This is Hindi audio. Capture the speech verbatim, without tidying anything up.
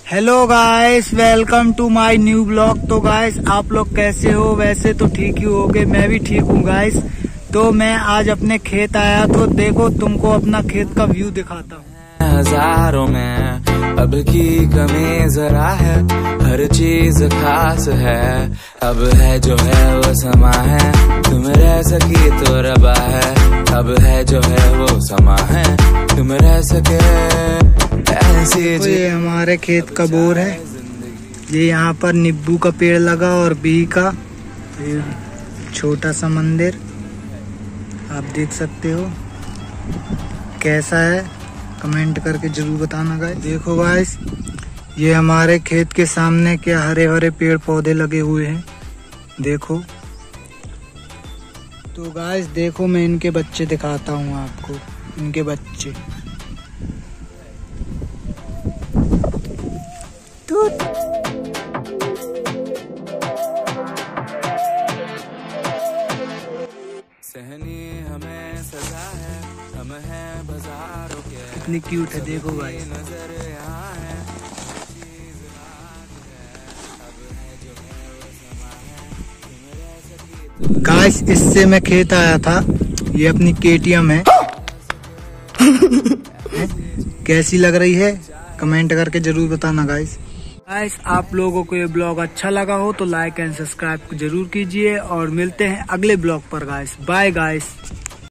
Hello guys, welcome to my new blog. तो गाइस आप लोग कैसे हो? वैसे तो ठीक ही होगे, मैं भी ठीक हूँ गाइस। तो मैं आज अपने खेत आया, तो देखो तुमको अपना खेत का व्यू दिखाता हूँ। हजारों में अब की कमी जरा है, हर चीज खास है। अब है जो है वो समा है, तुम रह सकी तो रबा है। अब है जो है वो समा है, तुम रह सके ऐसी। ये हमारे खेत का बोर है, ये यहाँ पर नींबू का पेड़ लगा और बी का छोटा सा मंदिर आप देख सकते हो। कैसा है कमेंट करके जरूर बताना गाइस। देखो गाइस, ये हमारे खेत के सामने क्या हरे हरे पेड़ पौधे लगे हुए हैं, देखो। तो गाइस देखो, मैं इनके बच्चे दिखाता हूँ आपको, इनके बच्चे। तो सहनी हमें सजा है, हम हैं बाजारों के। कितनी क्यूट है, देखो गाइस। नजर यहाँ है, चीज रात है। अब है जो है वो समा है, तुम रह सकी तो। गाइस इससे मैं खेत आया था, ये अपनी केटीएम है। कैसी लग रही है कमेंट करके जरूर बताना गाइस। गाइस आप लोगों को ये ब्लॉग अच्छा लगा हो तो लाइक एंड सब्सक्राइब जरूर कीजिए, और मिलते हैं अगले ब्लॉग पर गाइस। Bye guys.